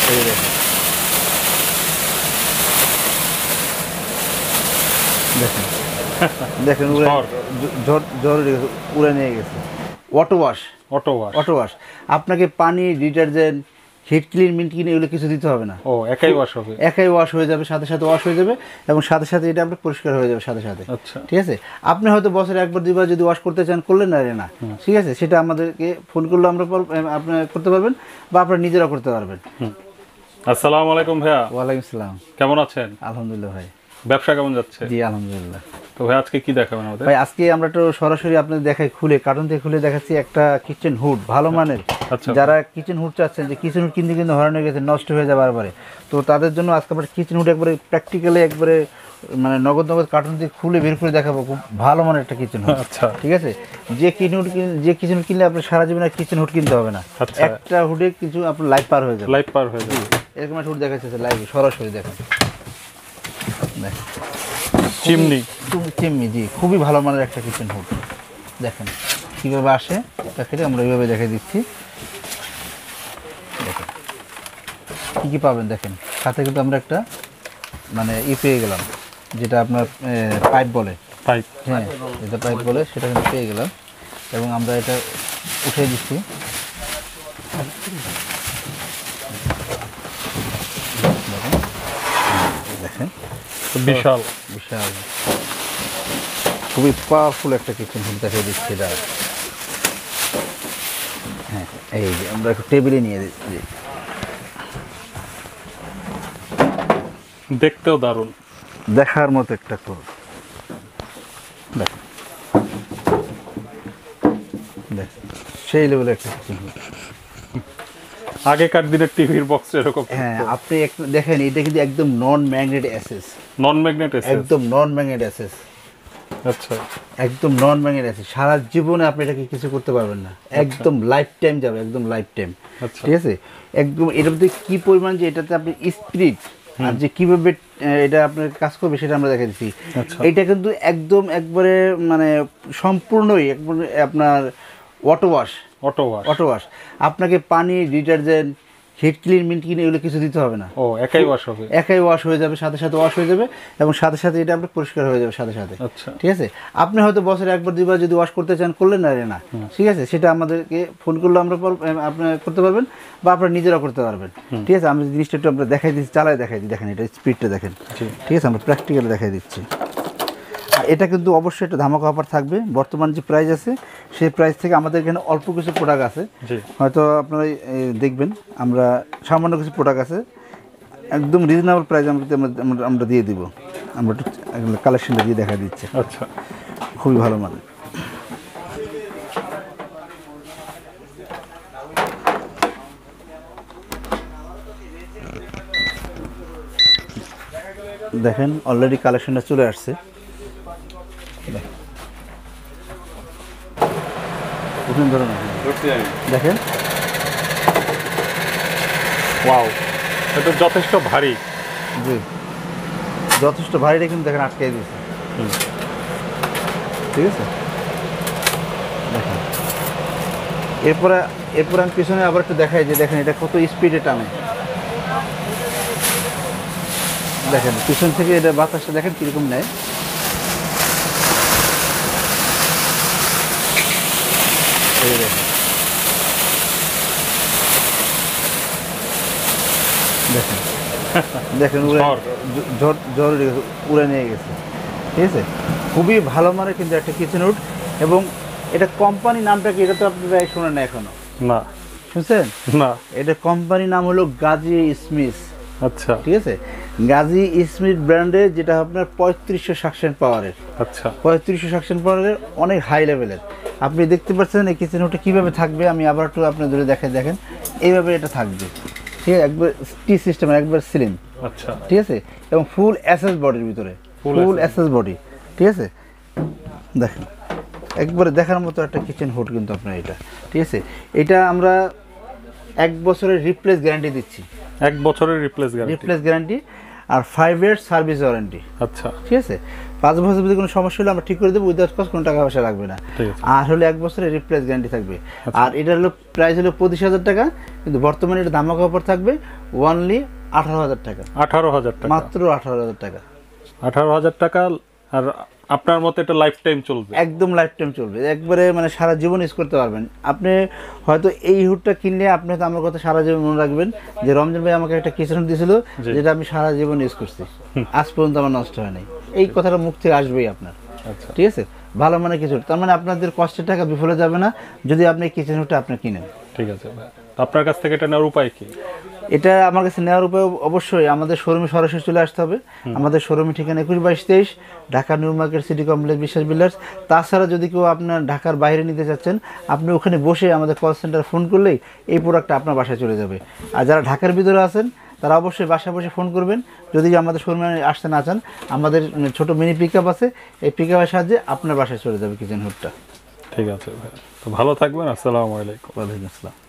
এই দেখেন দেখেন দেখেন ঝড় উড়ে নিয়ে গেছে। Auto wash, auto wash. আপনাকে পানি, detergent, heat clean, mint clean এগুলো কিছু দিতে হবে না। ও একাই ওয়াশ হবে? একাই ওয়াশ হয়ে যাবে, সাথে সাথে ওয়াশ হয়ে যাবে এবং সাথে সাথে এটা আপনার পরিষ্কার হয়ে যাবে সাথে সাথে। আচ্ছা, ঠিক আছে। আপনি হয়তো বছরে একবার দুইবার যদি ওয়াশ করতে চান করলেন না, ঠিক আছে, সেটা আমাদেরকে ফোন করলে আমরা আপনি করতে পারবেন বা আপনারা নিজেরা করতে পারবেন। আসসালামু আলাইকুম ভাইয়া। ওয়ালাইকুম আসসালাম। কেমন আছেন? আলহামদুলিল্লাহ ভাই। ব্যবসা কেমন যাচ্ছে? জি আলহামদুলিল্লাহ। তো ভাই আজকে কি দেখাবেন আমাদের? ভাই আজকে আমরা তো সরাসরি আপনাদের দেখাই খুলে, কার্টন থেকে খুলে দেখাচ্ছি একটা কিচেন হুড ভালো মানের। আচ্ছা, যারা কিচেন হুড চাচ্ছেন যে কিচেন হুড কিনতে কিন্তু হয়রান হয়ে গেছে, নষ্ট হয়ে যায় বারবারে, তো তাদের জন্য আজকে আমরা কিচেন হুড একবারে প্র্যাকটিক্যালি একবারে মানে নগদ কার্টন থেকে খুলে বের করে দেখাবো। খুব ভালো মানের একটা কিচেন হুড। আচ্ছা, ঠিক আছে। যে কিচেন হুড কিনলে আপনার সারা জীবন আর কিচেন হুড কিনতে হবে না। একটা হুডে কিছু আপনার লাইফ পার হয়ে যাবে। লাইফ পার হয়ে যাবে। এরকম একটা হুড দেখাচ্ছে লাইভ সরাসরি দেখেন। চিমনি, চিমনি, জি খুবই ভালো মানের একটা কিচেন হুড। দেখেন কীভাবে আসে প্যাকেটে, আমরা এইভাবে দেখে দিচ্ছি। দেখেন কী কী পাবেন দেখেন। সাথে কিন্তু আমরা একটা মানে পেয়ে গেলাম, যেটা আপনার পাইপ বলে। পাইপ, হ্যাঁ যেটা পাইপ বলে সেটা কিন্তু পেয়ে গেলাম এবং আমরা এটা উঠিয়ে দিচ্ছি। দেখেন বিশাল বিশাল খুবই পাওয়ারফুল একটা কিচেন হুড দেখিয়ে দিচ্ছি এটা। হ্যাঁ এই যে আমরা একটু টেবিলে নিয়ে দিচ্ছি। দেখতেও দারুণ, দেখার মতো একটা কোড। দেখেন সেই লেভেলের একটা কিচেন হুড। আগেকার দিনের টিভির বক্স এরকম। হ্যাঁ আপনি একটু দেখেন, এটা কিন্তু একদম নন ম্যাগনেট অ্যাসেস। নন ম্যাগনেট অ্যাসেস? একদম নন ম্যাগনেট অ্যাসেস। আচ্ছা, একদম নন ম্যাগনেট অ্যাসেস। সারা জীবনে আপনি এটাকে কিছু করতে পারবেন না, একদম লাইফ টাইম যাবে, একদম লাইফ টাইম। ঠিক আছে। একদম এটার মধ্যে কী পরিমাণ যে এটাতে আপনি স্পিরিট আর যে কীভাবে এটা আপনার কাজ করবে সেটা আমরা দেখে দিচ্ছি। এটা কিন্তু একদম একবারে মানে সম্পূর্ণই একবারে আপনার অটো ওয়াশ, অটো ওয়াশ। আপনাকে পানি, detergent, heat clean, mint clean এগুলো কিছু দিতে হবে না। ও একাই ওয়াশ হবে? একাই ওয়াশ হয়ে যাবে, সাথে সাথে ওয়াশ হয়ে যাবে এবং সাথে সাথে এটা আপনার পরিষ্কার হয়ে যাবে সাথে সাথে। আচ্ছা, ঠিক আছে। আপনি হয়তো বছরে একবার দুইবার যদি ওয়াশ করতে চান করলেন না, ঠিক আছে, সেটা আমাদেরকে ফোন করলে আমরা আপনি করতে পারবেন বা আপনারা নিজেরা করতে পারবেন। ঠিক আছে। আমি জিনিসটা একটু আমরা দেখাই দিচ্ছি, চালাই দেখাই দিই। দেখেন এটা স্পিডটা দেখেন। ঠিক আছে, আমরা প্র্যাকটিক্যালি দেখাই দিচ্ছি। আর এটা কিন্তু অবশ্যই একটা ধামাকা অফার থাকবে। বর্তমান যে প্রাইস আছে সেই প্রাইস থেকে আমাদের এখানে অল্প কিছু প্রোডাক্ট আছে, হয়তো আপনারা দেখবেন আমরা সামান্য কিছু প্রোডাক্ট আছে একদম রিজনেবল প্রাইস আমরা দিয়ে দিব। আমরা একটু কালেকশনটা দিয়ে দেখা দিচ্ছি। আচ্ছা, খুবই ভালো মানে। দেখেন অলরেডি কালেকশনটা চলে আসছে। দেখেন ওয়াও, এটা যথেষ্ট ভারী। জি যথেষ্ট ভারীটা কিন্তু দেখেন আটকে দিয়েছে। ঠিক আছে। দেখেন এরপরে আমি পিছনে আবার একটু দেখাই যে দেখেন এটা কত স্পিডে টানে। দেখেন পিছন থেকে এটা বাতাসটা দেখেন কীরকম নেয়। দেখেন দেখেন ঝড় উড়ে নিয়ে গেছে। ঠিক আছে। খুবই ভালো মানের কিন্তু একটা কিচেন হুড এবং এটা কোম্পানি নামটা কি এটা তো আপনারা শোনেন না এখনো? না। শুনছেন? না। এটা কোম্পানির নাম হলো গাজী স্মিথ। আচ্ছা, ঠিক আছে। গাজী স্মিথ ব্র্যান্ডের, যেটা আপনার 3500 সাকশন পাওয়ারের। আচ্ছা, 3500 সাকশন পাওয়ারের অনেক হাই লেভেলের। আপনি দেখতে পাচ্ছেন এই কিচেন হুডটা কীভাবে থাকবে। আমি আবার একটু আপনি ধরে দেখেন এইভাবে এটা থাকবে। ঠিক আছে। একবার টি সিস্টেম, একবার সিলিং। আচ্ছা, ঠিক আছে। এবং ফুল অ্যাসেস বডির ভিতরে, ফুল অ্যাসেস বডি। ঠিক আছে। দেখেন একবারে দেখার মতো একটা কিচেন হুড কিন্তু আপনার এটা। ঠিক আছে। এটা আমরা 1 বছরের রিপ্লেস গ্যারান্টি দিচ্ছি। 1 বছরের রিপ্লেস গ্যারান্টি? আর 5 ইয়ার সার্ভিস ওয়ারেন্টি। আচ্ছা, ঠিক আছে, 5 বছর যদি কোনো সমস্যা হলে আমরা ঠিক করে দেবো, উইদাউট কস্ট, কোনো টাকা পয়সা লাগবে না। ঠিক আছে। আর হলে 1 বছরের রিপ্লেস গ্যারান্টি থাকবে। আর এটা হলো প্রাইস হলো 25,000 টাকা, কিন্তু বর্তমানে এটা ধামাকা অফার থাকবে অনলি 18,000 টাকা, 18,000 টাকা, মাত্র 18,000 টাকা। 18,000 টাকা। আর আপনার মতে এটা লাইফ টাইম চলবে? একদম লাইফ টাইম চলবে, একবারে মানে সারা জীবন ইউজ করতে পারবেন। আপনি হয়তো এই হুডটা কিনলে আপনি হয়তো আমার কথা সারা জীবন মনে রাখবেন যে রমজান ভাই আমাকে একটা কিচেন হুড দিয়েছিল, যেটা আমি সারা জীবন ইউজ করছি, আজ পর্যন্ত আমার নষ্ট হয় নাই। এই কথাটা মুখ থেকে আসবেই আপনার। আচ্ছা, ঠিক আছে, ভালো মানে কিছু, তার মানে আপনাদের কষ্টের টাকা বিফলে যাবে না যদি আপনি এই কিচেন হুডটা আপনি কিনেন। ঠিক আছে ভাই। তো আপনার কাছ থেকে এটা নেওয়ার উপায় কি? এটা আমার কাছে নেওয়ার উপায় অবশ্যই আমাদের শোরুমে সরাসরি চলে আসতে হবে। আমাদের শোরুমের ঠিকানা 21-22-23 Dhaka New Market City Complex Biswas builders. তাছাড়া যদি কেউ আপনার ঢাকার বাইরে নিতে চাচ্ছেন, আপনি ওখানে বসে আমাদের কল সেন্টারে ফোন করলেই এই প্রোডাক্টটা আপনার বাসায় চলে যাবে। আর যারা ঢাকার ভিতরে আছেন তারা অবশ্যই বাসায় বসে ফোন করবেন। যদি আমাদের শোরুমে আসতে না চান, আমাদের ছোট মিনি পিক আপ আছে, এই পিক আপের সাহায্যে আপনার বাসায় চলে যাবে কিচেন হুডটা। ঠিক আছে ভাই, তো ভালো থাকবেন। আসসালামু আলাইকুম। ওয়ালাইকুম আসসালাম।